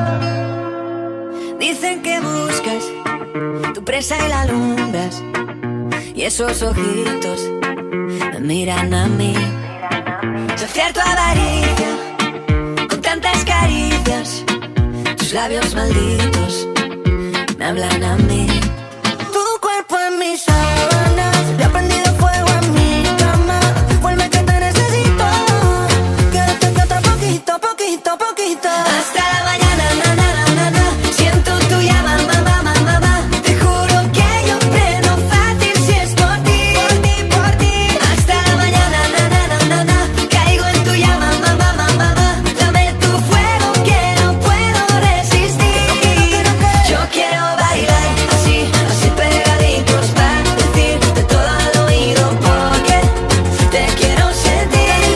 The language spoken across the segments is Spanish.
Dicen que buscas tu presa y la alumbras, y esos ojitos me miran a mí. Saciar tu avaricia con tantas caricias, tus labios malditos me hablan a mí. Tu cuerpo en mis sábanas, le he prendido fuego en mi cama. Vuelve que te necesito, quédate que otro poquito, poquito, poquito. Hasta la mañana, na, na, na, na, na. Siento tu llama, mamá, mamá, mamá. Te juro que yo freno fácil si es por ti, por ti, por ti. Hasta la mañana, na, na, na, na, na. Caigo en tu llama, mamá, mamá, mamá. Dame tu fuego que no puedo resistir. Yo quiero bailar así, así pegaditos para decirte todo al oído porque te quiero sentir.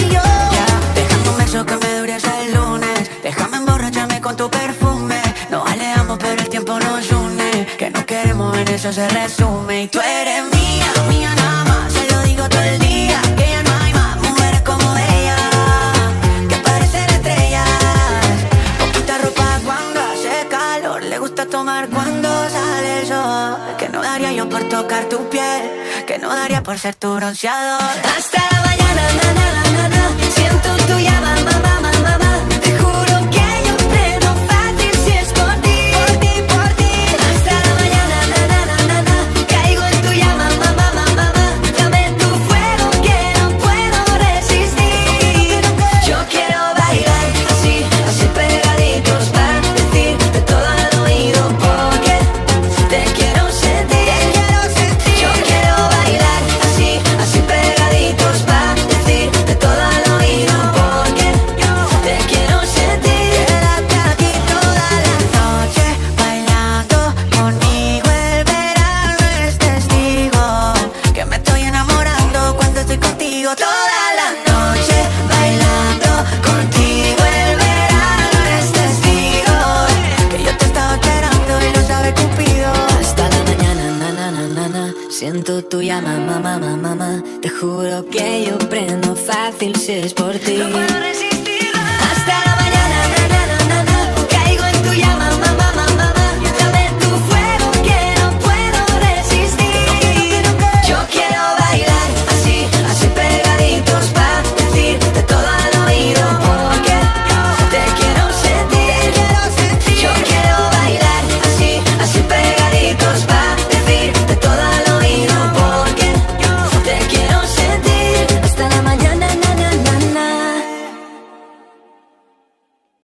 Déjame un beso que me dure hasta el lunes. Déjame emborracharme con tu perfume. Nos alejamos pero el tiempo nos une. Que no queremos en eso se resume. Y tú eres mía, mía nada más. Se lo digo todo el día. Que ya no hay más mujeres como ella, que parecen estrellas. Poquita ropa cuando hace calor. Le gusta tomar cuando sale el sol. Que no daría yo por tocar tu piel. Que no daría por ser tu bronceador. Hasta la mañana, na, na, na, na, na. Siento tu llama, mamá, mamá, mamá. Te juro que yo freno fácil si es por ti, por ti, por ti. Hasta la mañana, na, na, na, na, na. Caigo en tu llama, mamá, mamá, mamá. Dame tu fuego que no puedo resistir. Yo quiero bailar así, así pegaditos para decirte todo al oído porque te quiero sentir. Yo quiero bailar así, así pegaditos para decirte todo al oído porque te quiero sentir. Quédate aquí toda la noche bailando conmigo. El verano es testigo que me estoy enamorando cuando estoy contigo. Toda la noche bailando contigo. El verano es testigo que yo te estaba esperando y lo sabe Cupido. Hasta la mañana, na, na, na, na, na. Siento tu llama, mamá, mamá, mamá. Te juro que yo prendo fácil si es por ti. No puedo resistir.